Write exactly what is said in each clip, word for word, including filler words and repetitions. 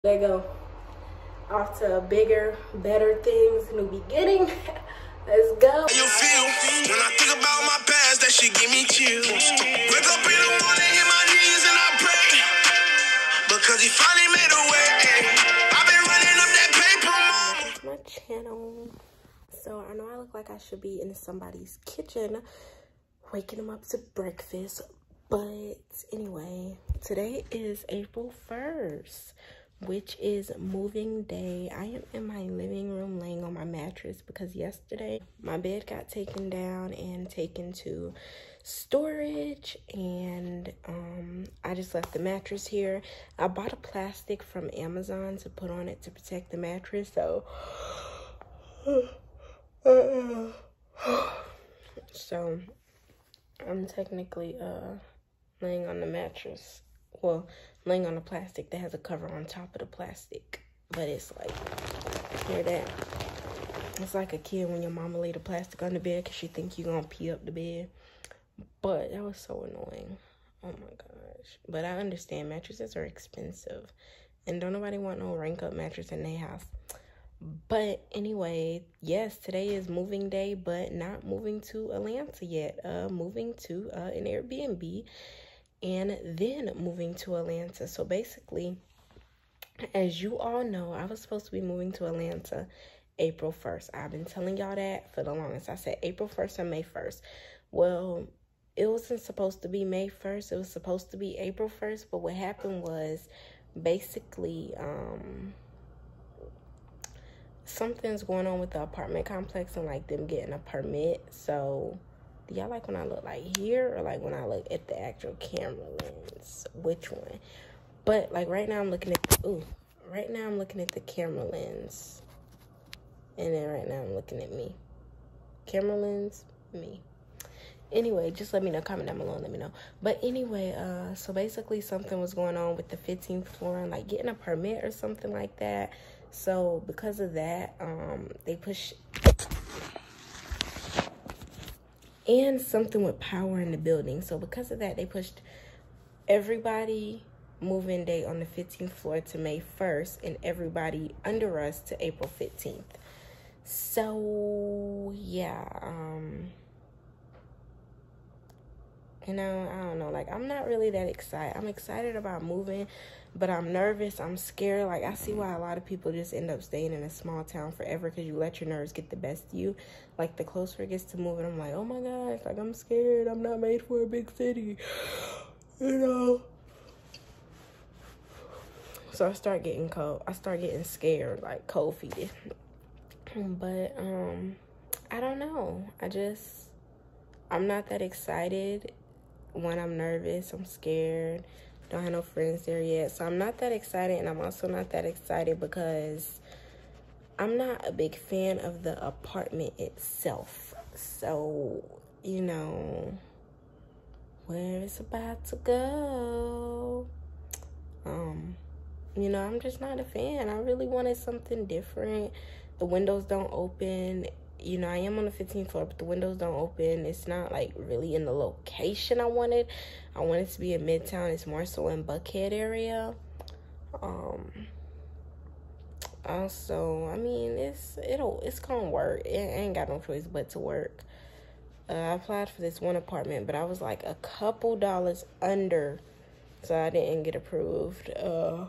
They go off to bigger, better things, new beginning. Let's go. How you feel when I think about my past? That shit give me chills. Wake up in the morning, hit my knees and I pray because he finally made a way. I've been running up that paper. That's my channel. So I know I look like I should be in somebody's kitchen, waking them up to breakfast. But anyway, today is April first, which is moving day. I am in my living room laying on my mattress because yesterday my bed got taken down and taken to storage, and um, I just left the mattress here. I bought a plastic from Amazon to put on it to protect the mattress, so so I'm technically uh laying on the mattress. Well, laying on the plastic that has a cover on top of the plastic. But it's like, hear that? It's like a kid when your mama lay the plastic on the bed because she think you gonna pee up the bed. But that was so annoying. Oh my gosh. But I understand mattresses are expensive. And don't nobody want no rank up mattress in their house. But anyway, yes, today is moving day, but not moving to Atlanta yet. Uh, moving to uh, an Airbnb. And then moving to Atlanta. So basically, as you all know, I was supposed to be moving to Atlanta April first. I've been telling y'all that for the longest. I said April first or May first. Well, it wasn't supposed to be May first. It was supposed to be April first. But what happened was basically um, something's going on with the apartment complex and like them getting a permit. So y'all like when I look like here or like when I look at the actual camera lens? Which one? But like right now I'm looking at the, ooh, right now I'm looking at the camera lens. And then right now I'm looking at me. Camera lens, me. Anyway, just let me know. Comment down below and let me know. But anyway, uh, so basically something was going on with the fifteenth floor and like getting a permit or something like that. So because of that, um, they push. And something with power in the building. So because of that, they pushed everybody move-in date on the fifteenth floor to May first and everybody under us to April fifteenth. So yeah, um, you know, I don't know, like I'm not really that excited. I'm excited about moving, but I'm nervous. I'm scared. Like I see why a lot of people just end up staying in a small town forever because you let your nerves get the best of you. Like the closer it gets to moving, I'm like, oh my gosh, like I'm scared. I'm not made for a big city, you know. So I start getting cold. I start getting scared, like cold feet. But um, I don't know. I just, I'm not that excited. When I'm nervous, I'm scared. Don't have no friends there yet. So I'm not that excited, and I'm also not that excited because I'm not a big fan of the apartment itself. So, you know, where it's about to go. Um, you know, I'm just not a fan. I really wanted something different. The windows don't open. You know, I am on the fifteenth floor, but the windows don't open. It's not, like, really in the location I wanted. I wanted to be in Midtown. It's more so in Buckhead area. Um, also, I mean, it's, it'll, it's gonna work. It, I ain't got no choice but to work. Uh, I applied for this one apartment, but I was, like, a couple dollars under, so I didn't get approved. Uh,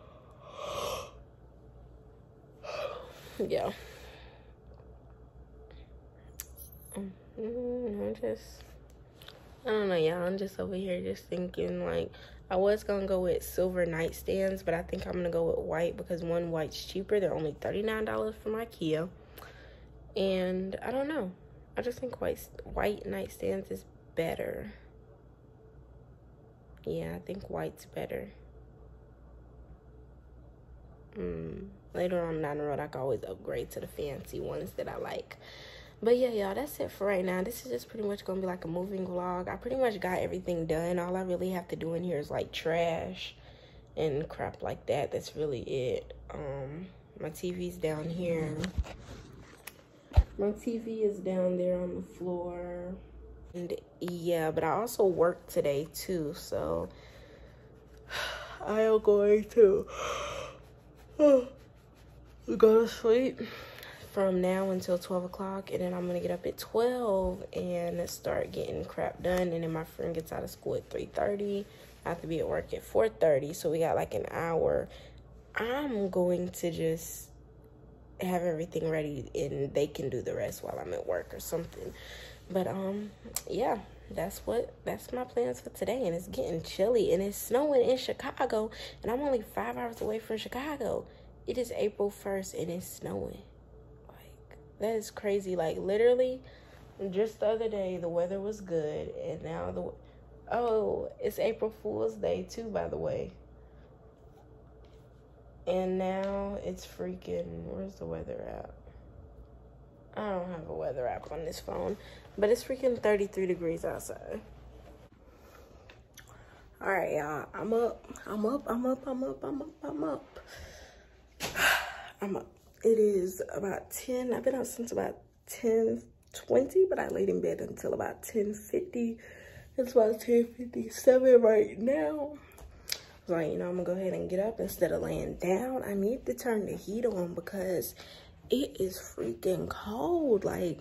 yeah. I'm just, I don't know, y'all. I'm just over here just thinking, like, I was going to go with silver nightstands, but I think I'm going to go with white because one, white's cheaper. They're only thirty-nine dollars from IKEA. And I don't know. I just think white, white nightstands is better. Yeah, I think white's better. Mm. Later on down the road, I can always upgrade to the fancy ones that I like. But yeah, y'all, that's it for right now. This is just pretty much going to be like a moving vlog. I pretty much got everything done. All I really have to do in here is like trash and crap like that. That's really it. Um, my T V's down here. My T V is down there on the floor. And yeah, but I also work today too. So I am going to go to sleep from now until twelve o'clock, and then I'm gonna get up at twelve and start getting crap done. And then my friend gets out of school at three thirty. I have to be at work at four thirty, so we got like an hour. I'm going to just have everything ready and they can do the rest while I'm at work or something. But um yeah, that's what that's my plans for today. And it's getting chilly and it's snowing in Chicago, and I'm only five hours away from Chicago. It is April first and it's snowing. Like, that is crazy. Like, literally just the other day the weather was good, and now the oh it's April Fool's Day too, by the way. And now it's freaking, where's the weather app? I don't have a weather app on this phone, but it's freaking thirty-three degrees outside. All right, y'all, I'm up, I'm up, I'm up, I'm up, I'm up, I'm up. I'm up. It is about ten, I've been up since about ten twenty, but I laid in bed until about ten fifty. It's about ten fifty-seven right now. So, like, you know, I'm gonna go ahead and get up instead of laying down. I need to turn the heat on because it is freaking cold. Like,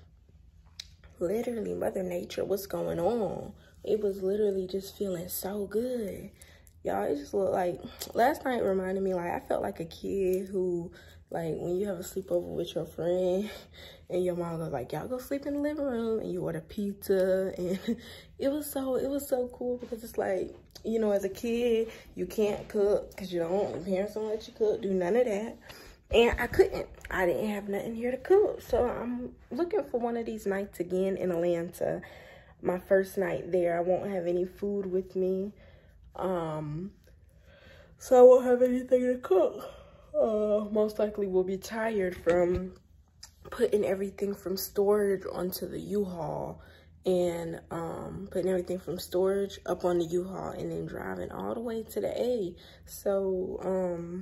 literally, Mother Nature, what's going on? It was literally just feeling so good. Y'all, it just looked like, last night reminded me, like, I felt like a kid who, like, when you have a sleepover with your friend and your mom goes like, y'all go sleep in the living room, and you order pizza, and it was so, it was so cool because it's like, you know, as a kid, you can't cook because you don't, your parents don't let you cook, do none of that. And I couldn't. I didn't have nothing here to cook. So I'm looking for one of these nights again in Atlanta. My first night there, I won't have any food with me. Um, so I won't have anything to cook. Uh, most likely we'll be tired from putting everything from storage onto the U-Haul. And um, putting everything from storage up on the U-Haul and then driving all the way to the A. So, um,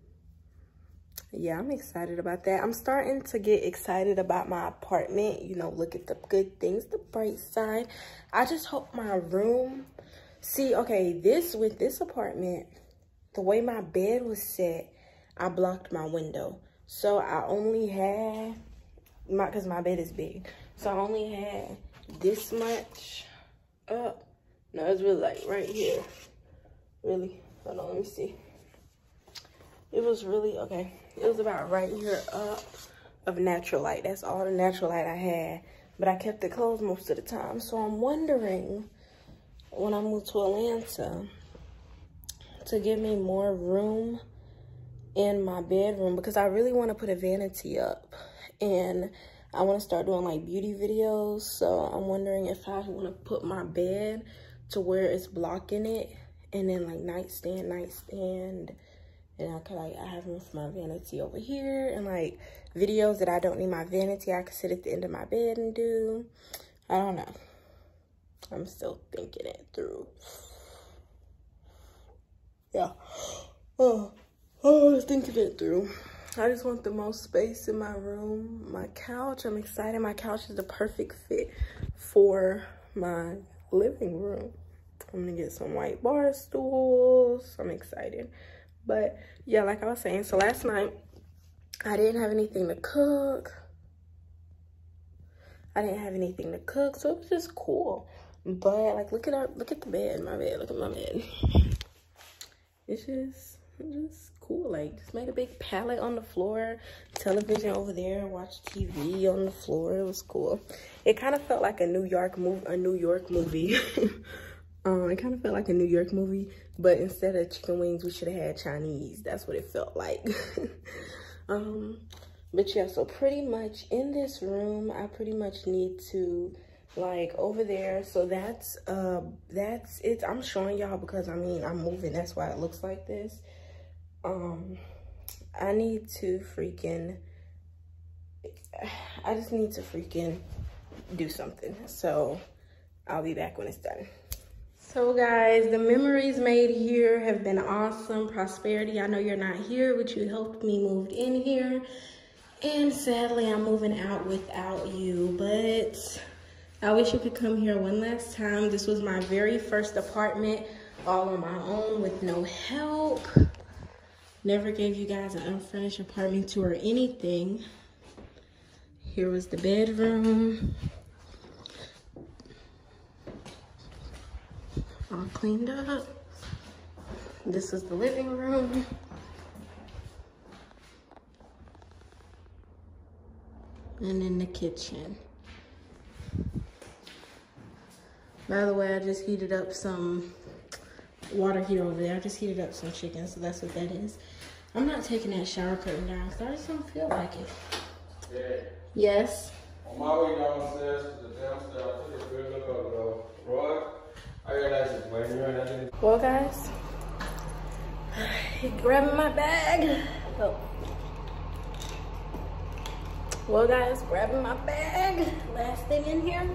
yeah, I'm excited about that. I'm starting to get excited about my apartment. You know, look at the good things, the bright side. I just hope my room... See, okay, this, with this apartment, the way my bed was set, I blocked my window. So I only had... my because my bed is big. So I only had... this much up. No, it's really like right here. Really? Hold on, let me see. It was really, okay. It was about right here up of natural light. That's all the natural light I had. But I kept it closed most of the time. So I'm wondering, when I move to Atlanta, to give me more room in my bedroom, because I really want to put a vanity up. And I want to start doing like beauty videos, so I'm wondering if I want to put my bed to where it's blocking it, and then like nightstand, nightstand, and I could like, I have room for my vanity over here, and like videos that I don't need my vanity, I could sit at the end of my bed and do. I don't know. I'm still thinking it through. Yeah. Oh, oh I was thinking it through. I just want the most space in my room. My couch, I'm excited. My couch is the perfect fit for my living room. I'm gonna get some white bar stools. I'm excited. But yeah, like I was saying, so last night I didn't have anything to cook. I didn't have anything to cook, so it was just cool. But like, look at our, look at the bed, my bed, look at my bed. It's just, just cool. Like, just made a big pallet on the floor, television over there, watch T V on the floor. It was cool. It kind of felt like a New York move, a New York movie. um, it kind of felt like a New York movie, but instead of chicken wings, we should have had Chinese. That's what it felt like. um, but yeah, so pretty much in this room, I pretty much need to, like, over there, so that's uh that's it. I'm showing y'all because I mean I'm moving, that's why it looks like this. um I need to freaking I just need to freaking do something, so I'll be back when it's done. So guys, the memories made here have been awesome. Prosperity, I know you're not here, but you helped me move in here, and sadly I'm moving out without you, but I wish you could come here one last time. This was my very first apartment, all on my own with no help. Never gave you guys an unfurnished apartment tour or anything. Here was the bedroom. All cleaned up. This is the living room. And then the kitchen. By the way, I just heated up some water here over there. I just heated up some chicken, so that's what that is. I'm not taking that shower curtain down, so I just don't feel like it. Yeah. Yes. On my way downstairs to the downstairs, I took a good look at the rug. I realized it's playing here and I didn't. Well, guys, grabbing my bag. Oh. Well, guys, grabbing my bag. Last thing in here.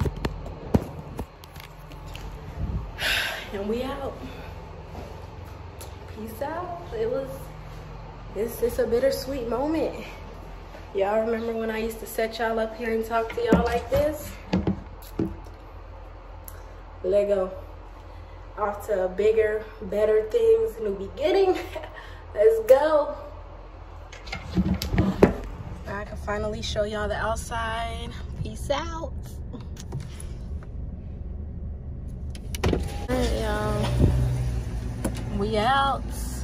And we out. Peace out. It was, it's just a bittersweet moment. Y'all remember when I used to set y'all up here and talk to y'all like this? Let go. Off to bigger, better things in the beginning. Let's go. I can finally show y'all the outside. Peace out. All right, y'all. We out.